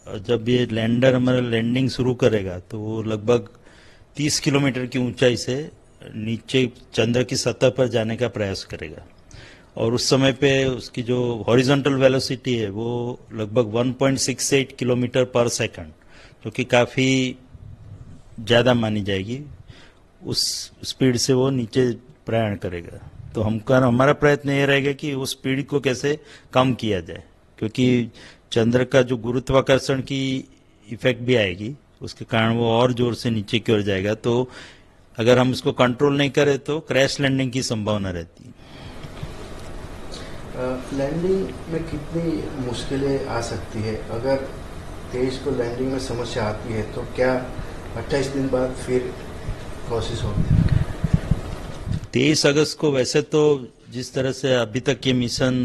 जब ये लैंडर हमारा लैंडिंग शुरू करेगा तो वो लगभग 30 किलोमीटर की ऊंचाई से नीचे चंद्र की सतह पर जाने का प्रयास करेगा। और उस समय पे उसकी जो हॉरिजॉन्टल वेलोसिटी है वो लगभग 1.68 किलोमीटर पर सेकंड, जो कि काफ़ी ज़्यादा मानी जाएगी, उस स्पीड से वो नीचे प्रयाण करेगा। तो हमारा प्रयत्न ये रहेगा कि उस स्पीड को कैसे कम किया जाए, क्योंकि चंद्र का जो गुरुत्वाकर्षण की इफेक्ट भी आएगी, उसके कारण वो और जोर से नीचे की ओर जाएगा। तो अगर हम इसको कंट्रोल नहीं करें तो क्रैश लैंडिंग की संभावना रहती है। लैंडिंग में कितनी मुश्किलें आ सकती है? अगर देश को लैंडिंग में समस्या आती है तो क्या 28 दिन बाद फिर कोशिश होगी? 23 अगस्त को वैसे तो जिस तरह से अभी तक ये मिशन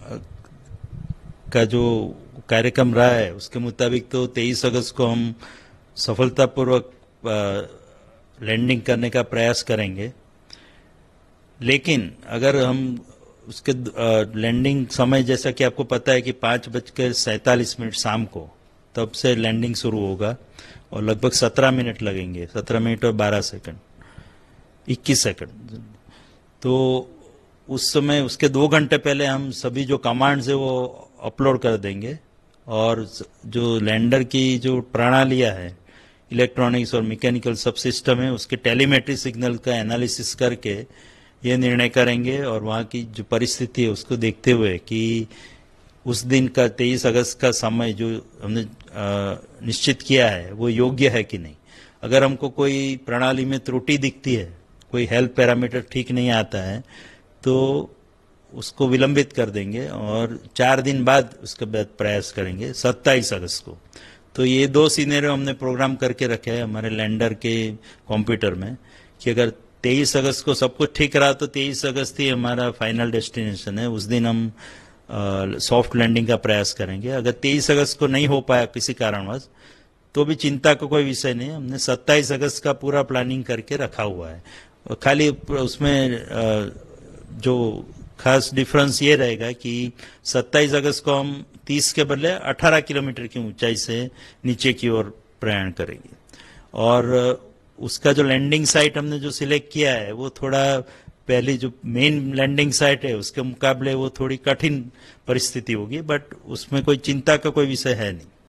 का जो कार्यक्रम रहा है उसके मुताबिक तो 23 अगस्त को हम सफलतापूर्वक लैंडिंग करने का प्रयास करेंगे। लेकिन अगर हम उसके लैंडिंग समय, जैसा कि आपको पता है कि 5:47 शाम को तब से लैंडिंग शुरू होगा और लगभग 17 मिनट लगेंगे, 17 मिनट और 12 सेकंड, 21 सेकंड। तो उस समय उसके 2 घंटे पहले हम सभी जो कमांड्स है वो अपलोड कर देंगे और जो लैंडर की जो प्रणालियां है, इलेक्ट्रॉनिक्स और मैकेनिकल सब सिस्टम है, उसके टेलीमेट्री सिग्नल का एनालिसिस करके ये निर्णय करेंगे और वहाँ की जो परिस्थिति है उसको देखते हुए कि उस दिन का 23 अगस्त का समय जो हमने निश्चित किया है वो योग्य है कि नहीं। अगर हमको कोई प्रणाली में त्रुटि दिखती है, कोई हेल्थ पैरामीटर ठीक नहीं आता है, तो उसको विलंबित कर देंगे और 4 दिन बाद उसके बाद प्रयास करेंगे 27 अगस्त को। तो ये 2 सिनेरियो हमने प्रोग्राम करके रखे हैं हमारे लैंडर के कंप्यूटर में कि अगर 23 अगस्त को सब कुछ ठीक रहा तो 23 अगस्त ही हमारा फाइनल डेस्टिनेशन है, उस दिन हम सॉफ्ट लैंडिंग का प्रयास करेंगे। अगर 23 अगस्त को नहीं हो पाया किसी कारणवश तो भी चिंता का कोई विषय नहीं, हमने 27 अगस्त का पूरा प्लानिंग करके रखा हुआ है। खाली उसमें जो खास डिफरेंस ये रहेगा कि 27 अगस्त को हम 30 के बदले 18 किलोमीटर की ऊंचाई से नीचे की ओर प्रयाण करेंगे। और उसका जो लैंडिंग साइट हमने जो सिलेक्ट किया है वो थोड़ा पहली जो मेन लैंडिंग साइट है उसके मुकाबले वो थोड़ी कठिन परिस्थिति होगी, बट उसमें कोई चिंता का कोई विषय है नहीं।